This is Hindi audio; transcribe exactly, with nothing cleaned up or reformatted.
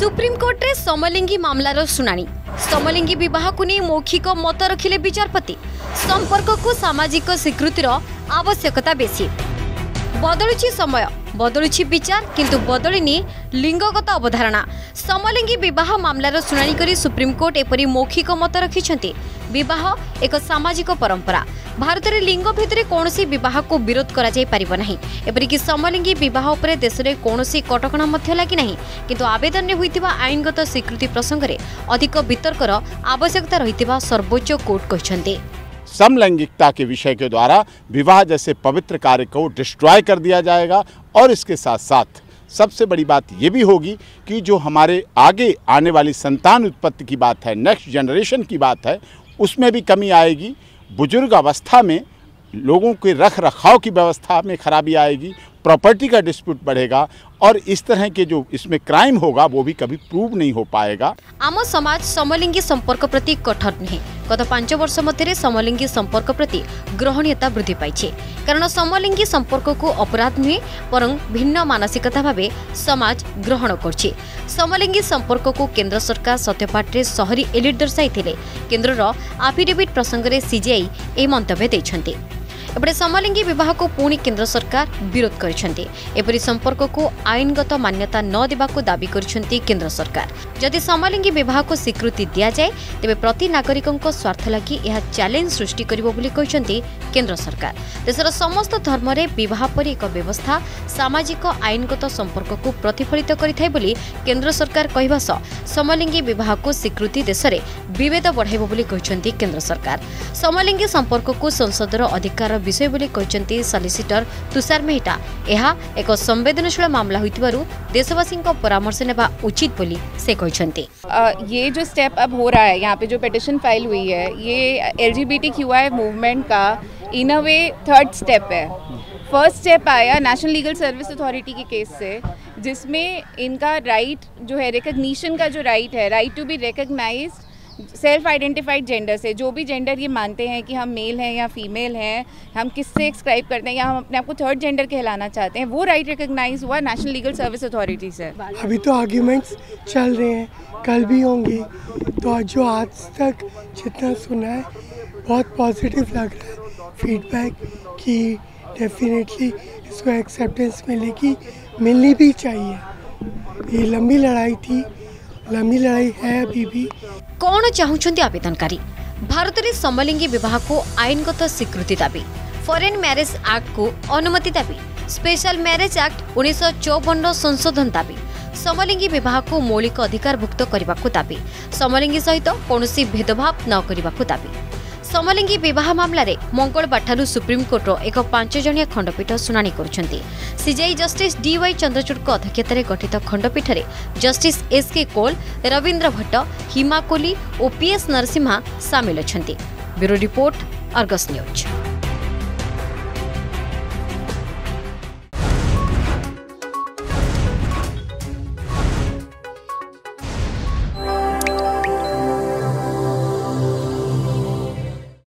सुप्रीमकोर्ट रे समलिंगी मामलार शुणाणी समलिंगी विवाह को नहीं मौखिक मत रखिले विचारपति संपर्क को सामाजिक स्वीकृतिर आवश्यकता बेसी बदलुची समय बदलुची विचार किंतु बदलिनी लिंगगत अवधारणा समलिंगी विवाह मामलार शुणाणी करी सुप्रीमकोर्ट एपरी मौखिक मत रखिछंती विवाह एक सामाजिक परंपरा भारत में लिंग भेद कौन विवाह को विरोध करा जाई परिबो नहीं एपरिक समलिंगी विवाह उपरे देश में कौन कटकणा मध्य लगी नहीं किंतु आवेदन में होइतिबा आईनगत स्वीकृति प्रसंग में अधिक वितर्कर आवश्यकता रहितिबा सर्वोच्च कोर्ट कहछन्ते। समलैंगिकता के विषय के द्वारा विवाह जैसे पवित्र कार्य को डिस्ट्रॉय कर दिया जाएगा और इसके साथ साथ सबसे बड़ी बात ये भी होगी कि जो हमारे आगे आने वाली संतान उत्पत्ति की बात है, नेक्स्ट जनरेशन की बात है, उसमें भी कमी आएगी। बुजुर्ग अवस्था में लोगों के रख रखाव की व्यवस्था में खराबी आएगी, प्रॉपर्टी का डिस्प्यूट बढ़ेगा और इस तरह के जो इसमें क्राइम होगा वो भी कभी प्रूव नहीं हो पाएगा। आम समाज समलिंगी संपर्क प्रति कठोर नहीं गत पांच वर्ष मध्य समलिंगी संपर्क प्रति ग्रहणीयता वृद्धि पाई कारण समलिंगी संपर्क को अपराध नुहे बरं भिन्न मानसिकता भावे समाज ग्रहण करछि। समलिंगी संपर्क को केंद्र सरकार सत्यपाठ रे शहरी एलिट दर्शाई केंद्र आफिडेविट प्रसंग में सीजीआई ए मंतव्य देछन्ते। एपटे समलिंगी विवाह को पुणी केंद्र सरकार विरोध करिसेंती एपरि संपर्क को आईनगत मान्यता न देबाको दाबी करिसेंती केंद्र सरकार। जदि समलिंगी विवाह को स्वीकृति दिया जाए तेबे प्रति नागरिकଙ୍କ स्वार्थ लागि यह चैलेंज सृष्टि करिवो बोली कहिसेंती केंद्र सरकार। देशर समस्त धर्म रे विवाह परि एक व्यवस्था सामाजिक आईनगत संपर्क को प्रतिफलित करिथाय बोली केंद्र सरकार कहबा सह समलिंगी विवाह को स्वीकृति देश रे विभेद बढ़ाइबो बोली कहिसेंती केंद्र सरकार। समलिंगी संपर्क को संसदर अधिकार विषय बोली कहते सॉलिसिटर तुषार मेहता यह एक संवेदनशील मामला होइतिबारु देशवासी परामर्श नेबा उचित बोली से कहते। ये जो स्टेप अब हो रहा है, यहाँ पे जो पिटिशन फाइल हुई है, ये एलजीबीटीक्यूआई मूवमेंट का in a way third step है। फर्स्ट स्टेप आया नेशनल लीगल सर्विस अथॉरिटी के केस से, जिसमें इनका राइट जो है रिकग्निशन का जो राइट है, right to be recognised self identified gender से, जो भी जेंडर ये मानते हैं कि हम मेल हैं या फीमेल हैं, हम किससे एक्सक्राइब करते हैं या हम अपने आप को थर्ड जेंडर कहलाना चाहते हैं, वो राइट रिकग्नाइज हुआ नेशनल लीगल सर्विस अथॉरिटी से। अभी तो आर्ग्यूमेंट्स चल रहे हैं, कल भी होंगे, तो जो आज तक जितना सुना है बहुत पॉजिटिव लग रहा है फीडबैक कि डेफिनेटली इसको एक्सेप्टेंस मिलेगी, मिलनी भी चाहिए। ये लंबी लड़ाई थी, लंबी लड़ाई है अभी भी। कौन चाहूछंती आवेदनकारी भारत में समलिंगी विवाह को आईनगत स्वीकृति दाबी, फॉरेन मैरिज एक्ट को अनुमति दाबी, स्पेशल मैरिज एक्ट उन्नीस सौ चौवन संशोधन दाबी, समलिंगी विवाह को मौलिक अधिकार भुक्त करने को दाबी, समलिंगी सहित कौनसी भेदभाव न करने को दाबी। समलिंगी विवाह मामला रे मंगलवार ठारू सुप्रीमकोर्ट एक पांच जणिया खंडपीठ शुणाणी करुछंती। CJI justice D Y Chandrachud अध्यक्षतार गठित खंडपीठ रे जस्टिस एस के कौल, रविंद्र भट्ट, हिमा कोहली और पीएस नरसिम्हा सामिल अछंती। Bureau report, Argus news.